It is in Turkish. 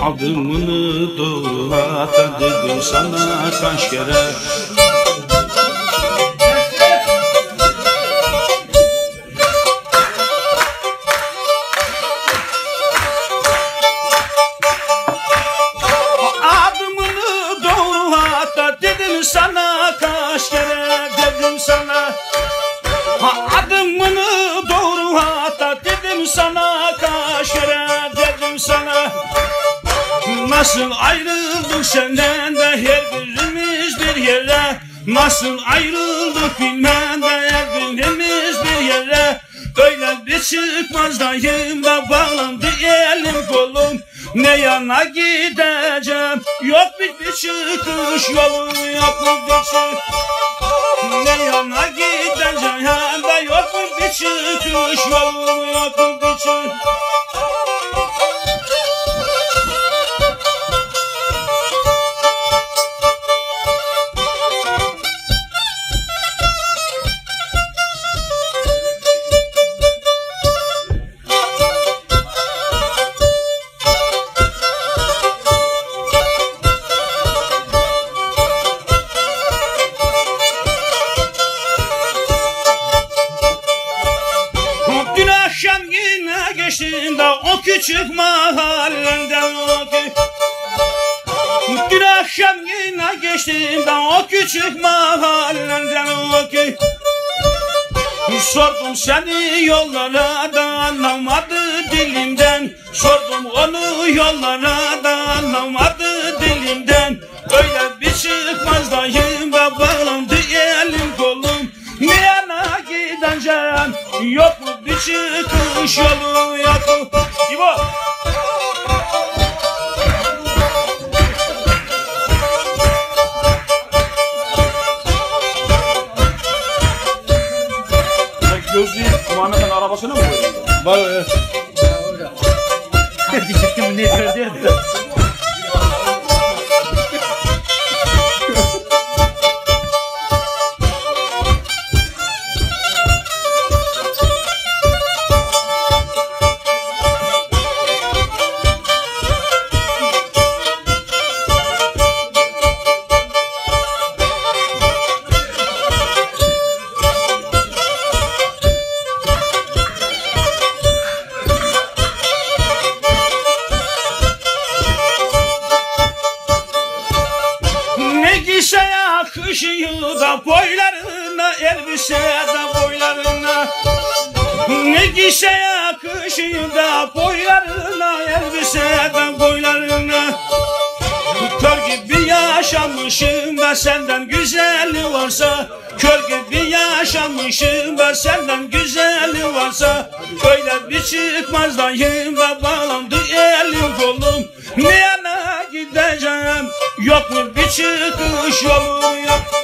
Adımını doğru ata dedim sana kaç kere. Adımını doğru ata dedim sana kaç kere, dedim sana. Adımını doğru ata dedim sana kaç kere, dedim sana. Nasıl ayrıldık senden de her birimiz bir yere. Nasıl ayrıldık bilmem de her birimiz bir yere. Öyle bir çıkmazdayım da bağlandı elim kolum. Ne yana gideceğim, yok bir çıkış yolu, yok bir çıkış. Ne yana gideceğim de yok bir çıkış yolu, yok bir çıkış. O küçük mahallenden dün akşam yine geçtim ben o küçük mahallenden sordum seni yollara da anlamadı dilimden. Sordum onu yollara da anlamadı dilimden. Öyle bir çıkmazdayım da bağlandı elim kolum. Ne yana gideceğim, yok mu bir çıkış yolu, yok mu? İbo! Gözlüğü kumandanın arabasına mı koyuyorsun? Var evet. Hadi çıktım ne diyor? Yakışıyor da boylarına, elbise de boylarına. Ne giyse yakışıyor da boylarına, elbise de boylarına. Kör gibi yaşamışım ben senden güzeli varsa. Kör gibi yaşamışım ben senden güzeli varsa. Öyle bir çıkmazdayım da bağlandı elim kolum. Ne yana gideceğim, yok mu bir çıkış yolu, yok.